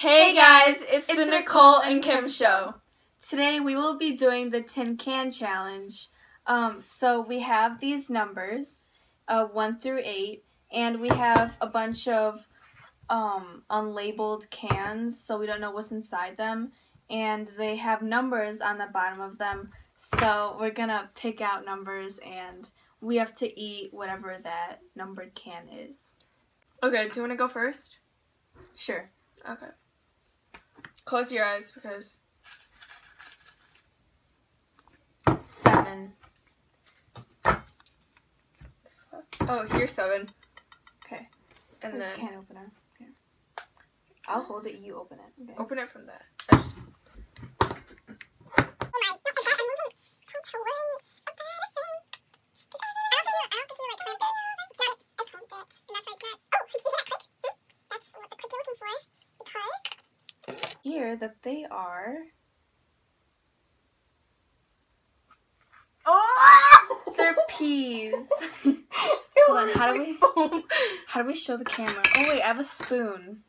Hey guys, it's the Nicole and Kim show. Today we will be doing the tin can challenge. So we have these numbers, 1 through 8, and we have a bunch of unlabeled cans, so we don't know what's inside them, and they have numbers on the bottom of them. So we're gonna pick out numbers, and we have to eat whatever that numbered can is. Okay, do you want to go first? Sure. Okay. Close your eyes because... 7. Oh, here's 7. Okay. And There's then... a can opener. Yeah. I'll hold it, you open it. Okay. Open it from that. I just... Here that they are. Oh! They're peas. Hold on, how do we show the camera? Oh wait, I have a spoon.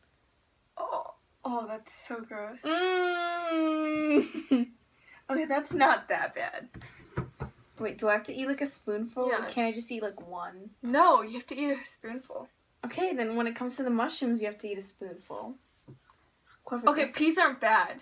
Oh, that's so gross. Mmm. Okay, that's not that bad. Wait, do I have to eat like a spoonful? Yeah, Or can I just eat like one? No, you have to eat a spoonful. Okay, then when it comes to the mushrooms, you have to eat a spoonful. Okay, peas aren't bad.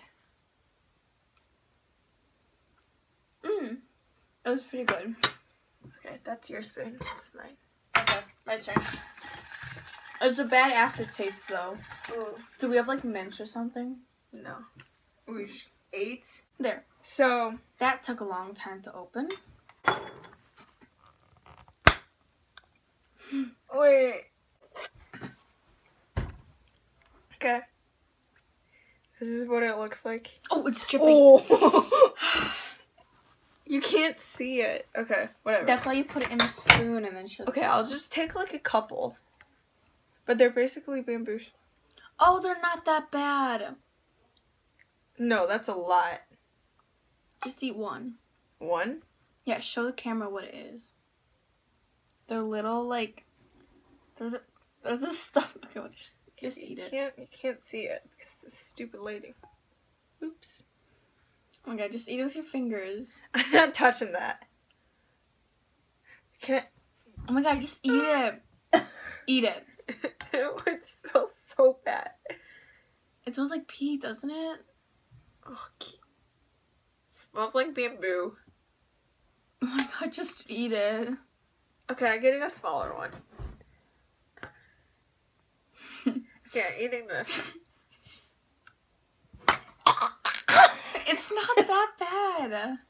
It was pretty good. Okay, that's your spoon. That's mine. Okay, my turn. It's a bad aftertaste though. Ooh. Do we have like mints or something? No. We've 8. There. So... That took a long time to open. Wait. Okay. This is what it looks like. Oh, it's dripping. Oh! You can't see it. Okay, whatever. That's why you put it in the spoon and then she'll... Okay, I'll just take like a couple. But they're basically bamboo. Oh, they're not that bad. No, that's a lot. Just eat one. 1? Yeah, show the camera what it is. They're little, like... They're the stuff... Okay, well, just eat it. You can't see it because of this stupid lady. Oops. Oh my god, just eat it with your fingers. I'm not touching that. Can't. Oh my god, just eat it. Eat it. It smells so bad. It smells like pea, doesn't it? Oh, smells like bamboo. Oh my god, just eat it. Okay, I'm getting a smaller one. Okay, I'm eating this. It's not that bad.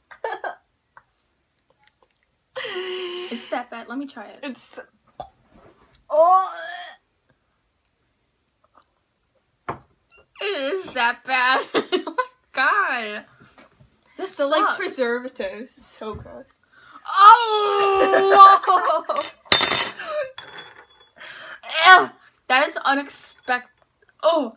Is it that bad? Let me try it. It's... Oh! It is that bad. Oh my god. This The sucks. like preservatives is so gross. Oh! Ew, that is unexpected. Oh.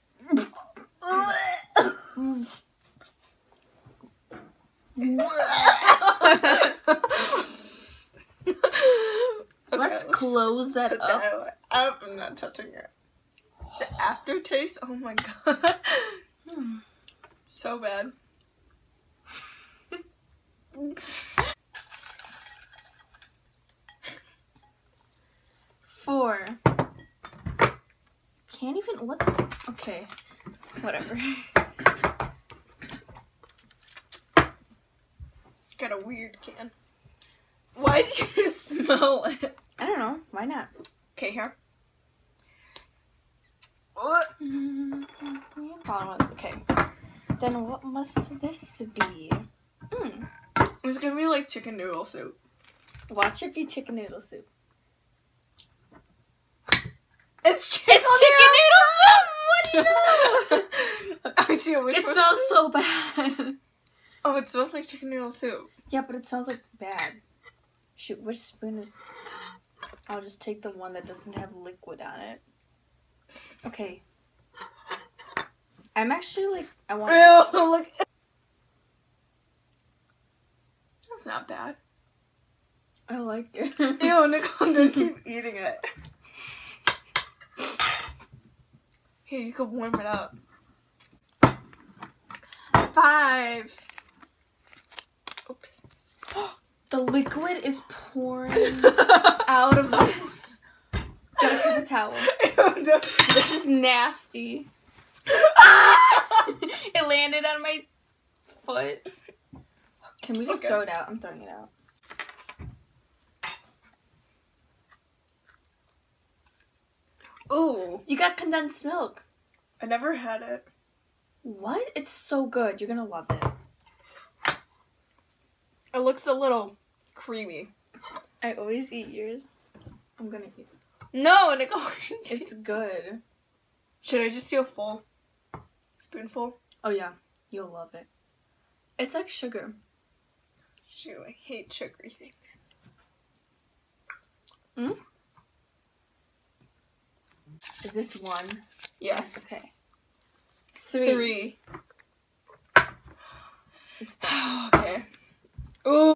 Let's close that up. I'm not touching it. The aftertaste, oh my god. So bad. 4. Can't even, what the, okay, whatever. Got a weird can. Why did you smell it? I don't know, why not? Okay, here. Okay. Then what must this be? It's gonna be like chicken noodle soup. Watch it be chicken noodle soup. It's chicken noodle soup! What do you know? Actually, it smells so bad. Oh, it smells like chicken noodle soup. Yeah, but it smells like bad. Shoot, which spoon is... I'll just take the one that doesn't have liquid on it. Okay. I'm actually like, I want... Ew, look. That's not bad. I like it. Ew, Nicole, don't keep eating it. Here, you can warm it up. 5. Oops. The liquid is pouring out of this. Get a paper towel. This is nasty. It landed on my foot. Can we just throw it out? I'm throwing it out. Ooh. You got condensed milk. I never had it. What? It's so good. You're gonna love it. It looks a little creamy. I always eat yours. I'm gonna eat it. No, Nicole. It's good. Should I just do a full spoonful? Oh yeah, you'll love it. It's like sugar. Shoot, I hate sugary things. Hmm? Is this 1? Yes. Okay. 3. It's bad. Okay. Ooh.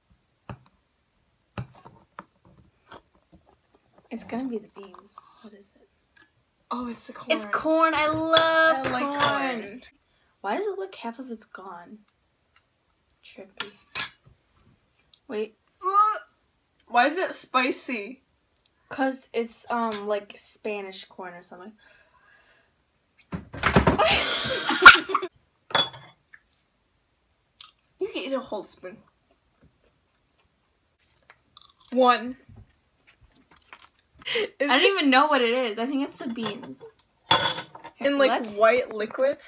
It's gonna be the beans. What is it? Oh, it's the corn. It's corn. I love I like corn. Why does it look half of it's gone? Trippy. Wait. Why is it spicy? Cause it's like Spanish corn or something. You can eat a whole spoon. 1. I don't even know what it is. I think it's the beans. Here, in like white liquid.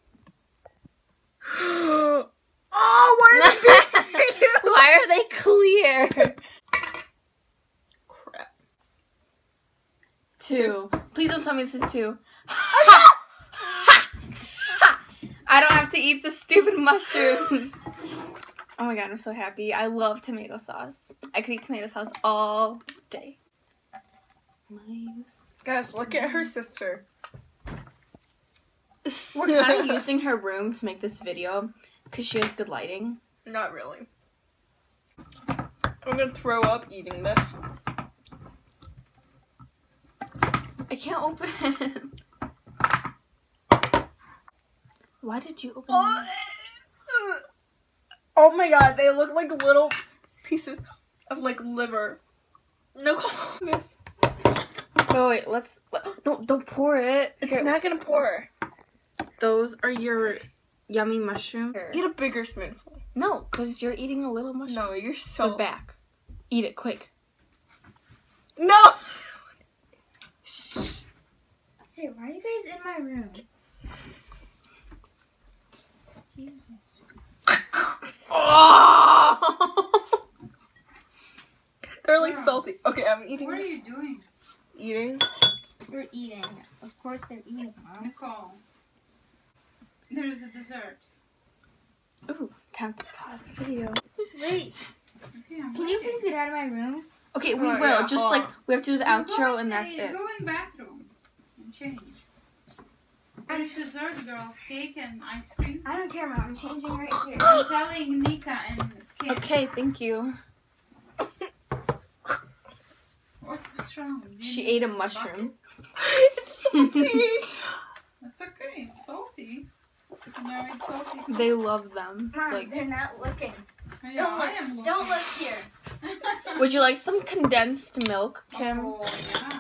Oh, why are they Why are they clear? Crap. 2. Please don't tell me this is 2. I don't have to eat the stupid mushrooms. Oh my god, I'm so happy. I love tomato sauce. I could eat tomato sauce all day. Guys, look at her sister. We're kind of using her room to make this video because she has good lighting. Not really. I'm gonna throw up eating this. I can't open it. Why did you open it? Oh my god, they look like little pieces of like liver. No, this. Oh wait, no, don't pour it. It's not gonna pour. Those are your yummy mushrooms. Eat a bigger spoonful. No, because you're eating a little mushroom. No, you're so They're back. Eat it quick. No. Hey, why are you guys in my room? Jesus. Oh! They're like salty. Okay, I'm eating. What are you doing? Eating. They're eating. Of course they're eating, Mom. Nicole, there is a dessert. Ooh, time to pause the video. Wait, Okay, I'm can you waiting. please get out of my room? Okay, we Oh, will. yeah, Just hold like on. we have to do the You outro go and in that's the- it. Go in the bathroom and change. There's dessert, girls. Cake and ice cream. I don't care, Mom. I'm changing right here. I'm telling Nika and Kim. Okay, thank you. What's wrong? Do you She need ate a bucket? mushroom. It's salty. It's okay. It's salty. No, it's salty. They love them. Mom, Like, they're not looking. Yeah, Don't I am look. Don't looking. look here. would you like some condensed milk, Kim? Oh, yeah.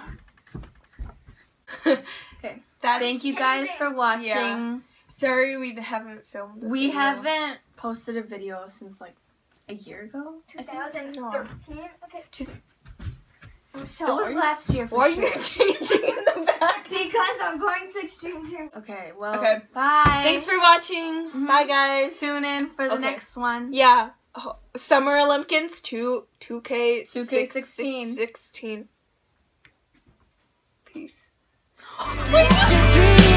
Okay. That's, Thank you guys for watching. Yeah. Sorry we haven't filmed. a We video. haven't posted a video since like a year ago. I think. 2013. Okay. It was last year for Why are sure. you changing in the back? Because I'm going to Extreme Gym. Okay, well, Okay. bye. Thanks for watching. Mhm. Bye, guys. Tune in for the Okay. next one. Yeah. Summer Olympians 2K16. 2K16. Peace. It's a dream.